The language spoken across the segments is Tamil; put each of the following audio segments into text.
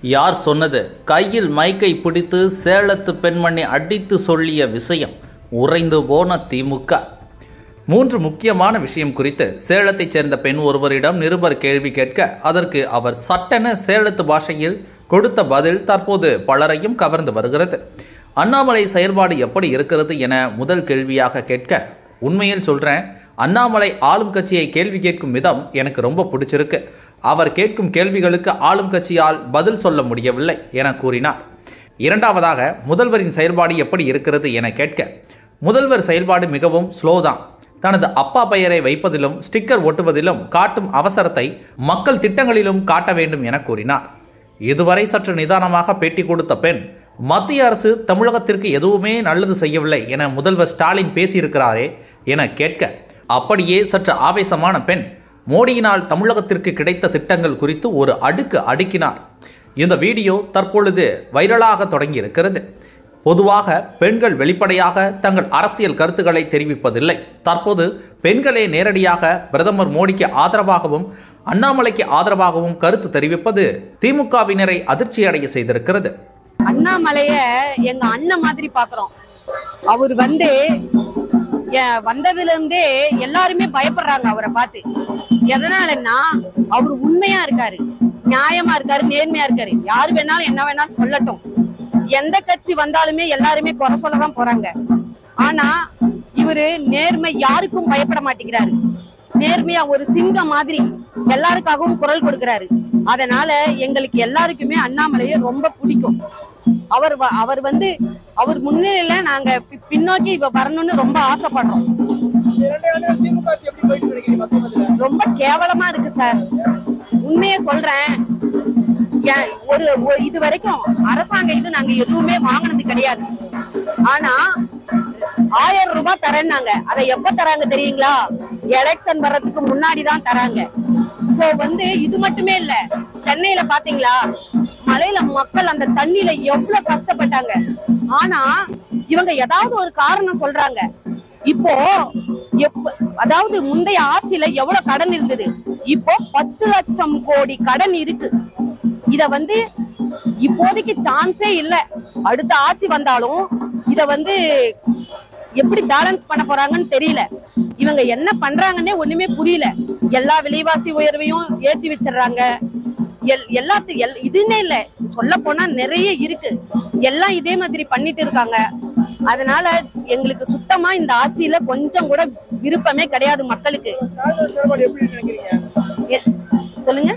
யார் சொன்னது? கையில் மைக்கை பிடித்து சேலத்து பெண்மணி அடித்து சொல்லிய விஷயம் உறைந்து போன திமுக. 3 முக்கியமான விஷயம் குறித்து சேலத்தைச் சேர்ந்த பெண் ஒருவரிடம் நிருபர் கேள்வி கேட்க அதற்கு அவர் சட்டென சேலத்து பாஷையில் கொடுத்த பதில் தற்போது பலரையும் கவர்ந்து வருகிறது. அண்ணாமலை செயல்பாடு எப்படி இருக்கிறது என முதல் கேள்வியாக கேட்க, உண்மையில் சொல்றேன், அண்ணாமலை ஆளும் கட்சியை கேள்வி கேட்கும் விதம் எனக்கு ரொம்ப பிடிச்சிருக்கு. அவர் கேட்கும் கேள்விகளுக்கு ஆளும் கட்சியால் பதில் சொல்ல முடியவில்லை என கூறினார். இரண்டாவதாக, முதல்வரின் செயல்பாடு எப்படி இருக்கிறது என கேட்க, முதல்வர் செயல்பாடு மிகவும் ஸ்லோ தான். தனது அப்பா பெயரை வைப்பதிலும் ஸ்டிக்கர் ஒட்டுவதிலும் காட்டும் அவசரத்தை மக்கள் திட்டங்களிலும் காட்ட வேண்டும் என கூறினார். இதுவரை சற்று நிதானமாக பேட்டி கொடுத்த பெண், மத்திய அரசு தமிழகத்திற்கு எதுவுமே நல்லது செய்யவில்லை என முதல்வர் ஸ்டாலின் பேசியிருக்கிறாரே என கேட்க, அப்படியே சற்று ஆவேசமான பெண், மோடியினால் தமிழகத்திற்கு கிடைத்த திட்டங்கள் குறித்து ஒரு அடுக்கு அடுக்கினார். இந்த வீடியோ தற்பொழுது வைரலாக தொடங்கி இருக்கிறது. பொதுவாக பெண்கள் வெளிப்படையாக தங்கள் அரசியல் கருத்துக்களை தெரிவிப்பதில்லை. தற்போது பெண்களே நேரடியாக பிரதமர் மோடிக்கு ஆதரவாகவும் அண்ணாமலைக்கு ஆதரவாகவும் கருத்து தெரிவிப்பது திமுகவினரை அதிர்ச்சி அடைய செய்திருக்கிறது. அண்ணாமலைய எங்க அண்ணன் மாதிரி பாக்குறோம். அவர் வந்ததுல இருந்தே எல்லாருமே பயப்படுறாங்க அவரை பார்த்து. எதனாலன்னா அவர் உண்மையா இருக்காரு, நியாயமா இருக்காரு, நேர்மையா இருக்காரு. யாரு வேணாலும் என்ன வேணாலும் சொல்லட்டும், எந்த கட்சி வந்தாலுமே எல்லாருமே குறை சொல்லதான் போறாங்க. ஆனா இவரு நேர்மை, யாருக்கும் பயப்பட மாட்டேங்கிறாரு. நேர்மையா ஒரு சிங்கம் மாதிரி எல்லாருக்காகவும் குரல் கொடுக்கிறாரு. அதனால எங்களுக்கு எல்லாருக்குமே அண்ணாமலையை ரொம்ப பிடிக்கும். அவர் முன்னிலையில நாங்க பின்னோக்கி வரணும்னு ரொம்ப ஆசைப்படுறோம். ரொம்ப கேவலமா இருக்கு சார், உண்மையை சொல்றேன். இது வரைக்கும் அரசாங்க இது நாங்க எதுவுமே வாங்கினது கிடையாது. ஆனா 1000 ரூபாய் தரேன்னாங்க. அதை எப்ப தராங்க தெரியுங்களா? எலெக்ஷன் வர்றதுக்கு முன்னாடிதான் தராங்க. சோ இது மட்டுமே இல்ல, சென்னையில பாத்தீங்களா மலையில மக்கள் அந்த தண்ணியில எவ்வளவு கஷ்டப்பட்டாங்க. ஆனா இவங்க ஏதாவது ஒரு காரணம் சொல்றாங்க. இப்போ அதாவது முந்தைய ஆட்சியில எவ்வளவு கடன் இருந்தது, இப்போ 10 லட்சம் கோடி கடன் இருக்கு. இத இப்போதைக்கு சான்ஸே இல்ல. அடுத்த ஆட்சி வந்தாலும் இத எப்படி பேலன்ஸ் பண்ண போறாங்கன்னு தெரியல. இவங்க என்ன பண்றாங்கன்னே ஒண்ணுமே புரியல. எல்லா விலைவாசி உயர்வையும் ஏற்றி வச்சிடறாங்க. இதுன்னே இல்ல, சொல்ல போனா நிறைய இருக்கு. எல்லாம் இதே மாதிரி பண்ணிட்டு இருக்காங்க. அதனால எங்களுக்கு சுத்தமா இந்த ஆட்சியில கொஞ்சம் கூட விருப்பமே கிடையாது மக்களுக்கு. சொல்லுங்க,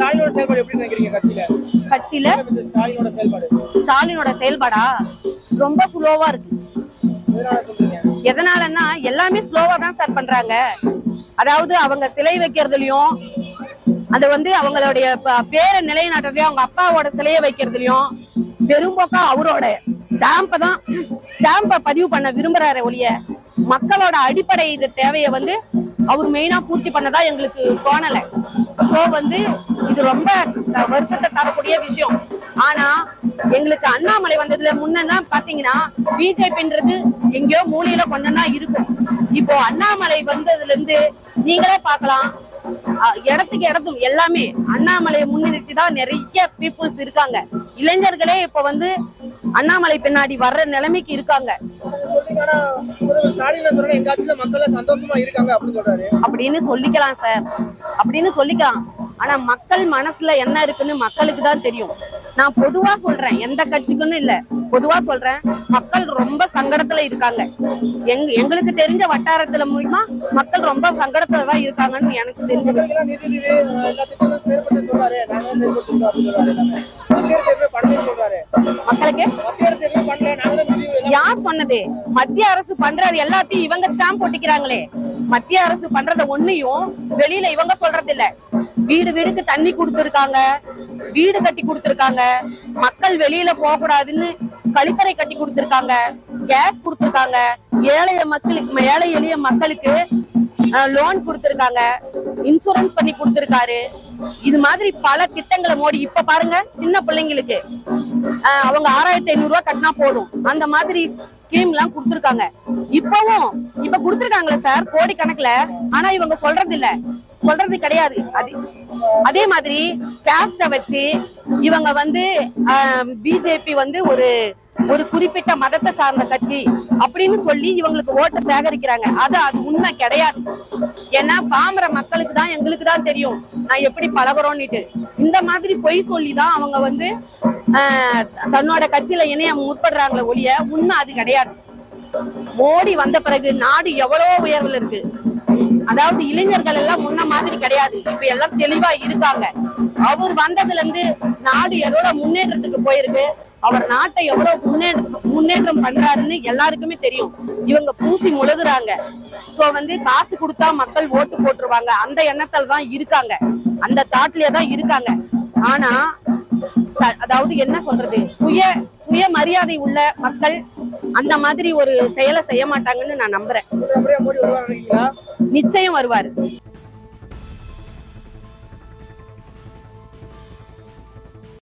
கட்சியில ஸ்டாலினோட செயல்பாடா ரொம்ப ஸ்லோவா இருக்கு. எதனாலன்னா எல்லாமே ஸ்லோவா தான் சார் பண்றாங்க. அதாவது அவங்க சிலை வைக்கிறதுலயும், அது அவங்களுடைய பேரை நிலைநாட்டுறதுலயும், அவங்க அப்பாவோட சிலையை வைக்கிறதுலயும் பெரும்போக்கா அவரோட ஸ்டாம்ப பதிவு பண்ண விரும்புறாரு ஒழிய மக்களோட அடிப்படை இது தேவையை அவர் மெயினா பூர்த்தி பண்ணதா எங்களுக்கு தோணல. சோ இது ரொம்ப வருத்தத்தை தரக்கூடிய விஷயம். ஆனா எங்களுக்கு அண்ணாமலை வந்ததுல முன்னெல்லாம் பாத்தீங்கன்னா பிஜேபின்றது எங்கேயோ மூலையில கொஞ்சம் தான் இருக்கும். இப்போ அண்ணாமலை வந்ததுல இருந்து நீங்களே பாக்கலாம், இடத்தும் எல்லாமே அண்ணாமலையை முன்னிறுத்தி தான் நிறைய பீப்புள்ஸ் இருக்காங்க. இளைஞர்களே இப்ப அண்ணாமலை பின்னாடி வர்ற நிலைமைக்கு இருக்காங்க அப்படின்னு சொல்லிக்கலாம் சார், அப்படின்னு சொல்லிக்கலாம். ஆனா மக்கள் மனசுல என்ன இருக்குன்னு மக்களுக்கு தான் தெரியும். நான் பொதுவா சொல்றேன், எந்த கட்சிக்குன்னு இல்ல, பொதுவா சொல்றேன். மக்கள் ரொம்ப சங்கடத்துல இருக்காங்க. எங்களுக்கு தெரிஞ்ச வட்டாரத்துல மூலமா மக்கள் ரொம்ப சங்கடத்துல தான் இருக்காங்கன்னு எனக்கு தெரிஞ்சது. மக்களுக்கு யார் சொன்னது? மத்திய அரசு பண்றது எல்லாத்தையும் இவங்க ஸ்டாம்ப் போட்டிக்கிறாங்களே. மத்திய அரசு பண்றத ஒன்னையும் வெளியில இவங்க சொல்றது இல்ல. வீடுக்கு தண்ணி கொடுத்திருக்காங்க, வீடு கட்டி கொடுத்திருக்காங்க, மக்கள் வெளியில போக கூடாதுன்னு கழிப்பறை கட்டி கொடுத்திருக்காங்க, கேஸ் கொடுத்திருக்காங்க, ஏழை எளிய மக்களுக்கு லோன் கொடுத்திருக்காங்க, இன்சூரன்ஸ் பண்ணி கொடுத்திருக்காரு. இது மாதிரி பல திட்டங்களை மோடி இப்ப பாருங்க, சின்ன பிள்ளைங்களுக்கு அவங்க 6500 ரூபாய் கட்டினா போதும், அந்த மாதிரி ஸ்கீம் எல்லாம் கொடுத்திருக்காங்க. இப்ப கொடுத்திருக்காங்களே சார் கோடி கணக்குல. ஆனா இவங்க சொல்றது இல்ல, சொல்றது கிடையாது. அதே மாதிரி காஸ்ட வச்சு இவங்க வந்து பிஜேபி வந்து ஒரு குறிப்பிட்ட மதத்தை சார்ந்த கட்சி அப்படின்னு சொல்லி இவங்களுக்கு ஓட்டை சேகரிக்கிறாங்க. அது உண்மை கிடையாது. ஏன்னா பாமர மக்களுக்கு தான், எங்களுக்கு தான் தெரியும் நான் எப்படி பழகுறோம்னுட்டு. இந்த மாதிரி பொய் சொல்லிதான் அவங்க வந்து தன்னோட கட்சியில இணைய முற்படுறாங்களே ஒழிய உண்மை அது கிடையாது. மோடி வந்த பிறகு நாடு எவ்வளவோ உயர்வுல இருக்கு. அதாவது இளைஞர்கள் எல்லாம் முன்ன மாதிரி கிடையாது, இப்ப எல்லாம் தெளிவா இருக்காங்க. அவர் வந்ததுல இருந்து நாடு எவ்வளவு முன்னேற்றத்துக்கு போயிருக்கு, அவர் நாட்டை எவ்வளவு முன்னேற்றம் பண்றாருன்னு எல்லாருக்குமே தெரியும். இவங்க பூசி முழுகுறாங்க. சோ வந்து காசு கொடுத்தா மக்கள் ஓட்டு போட்டுருவாங்க அந்த எண்ணத்துல தான் இருக்காங்க, அந்த தாட்லயே தான் இருக்காங்க. ஆனா அதாவது என்ன சொல்றது, சுய மரியாதை உள்ள மக்கள் அந்த மாதிரி ஒரு செயலை செய்ய மாட்டாங்கன்னு நான் நம்புறேன். நிச்சயம் வருவாரு.